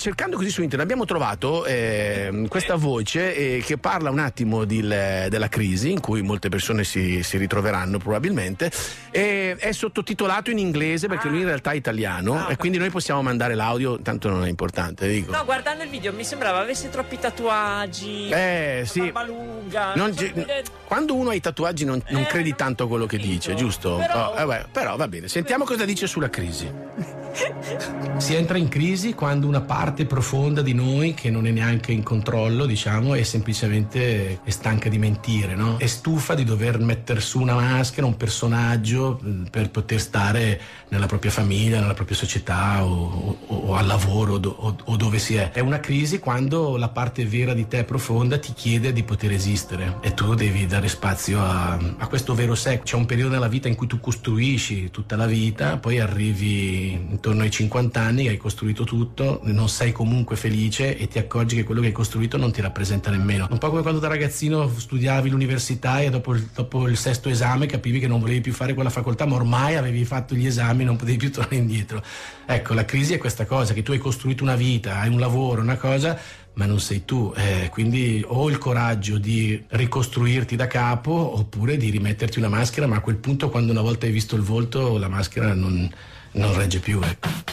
cercando così su internet abbiamo trovato questa voce che parla un attimo della crisi in cui molte persone si ritroveranno probabilmente, e è sottotitolato in inglese perché lui in realtà è italiano e quindi noi possiamo mandare l'audio, tanto non è importante, dico. No, guardando il video mi sembrava avesse troppi tatuaggi, sì. barba lunga. Quando uno ha i tatuaggi non credi tanto a quello che dice, giusto? Però va bene, sentiamo cosa dice sulla crisi. Si entra in crisi quando una parte profonda di noi, che non è neanche in controllo, diciamo, è semplicemente stanca di mentire, no? È stufa di dover mettere su una maschera, un personaggio per poter stare nella propria famiglia, nella propria società o al lavoro o dove si è. È una crisi quando la parte vera di te profonda ti chiede di poter esistere e tu devi dare spazio a questo vero sé. C'è un periodo nella vita in cui tu costruisci tutta la vita, poi arrivi intorno ai 50 anni che hai costruito tutto, non sei comunque felice e ti accorgi che quello che hai costruito non ti rappresenta nemmeno. Un po' come quando da ragazzino studiavi l'università e dopo il sesto esame capivi che non volevi più fare quella facoltà, ma ormai avevi fatto gli esami, non potevi più tornare indietro. Ecco, la crisi è questa cosa, che tu hai costruito una vita, hai un lavoro, una cosa, ma non sei tu, quindi o il coraggio di ricostruirti da capo oppure di rimetterti una maschera, ma a quel punto, quando una volta hai visto il volto, la maschera non regge più, ecco.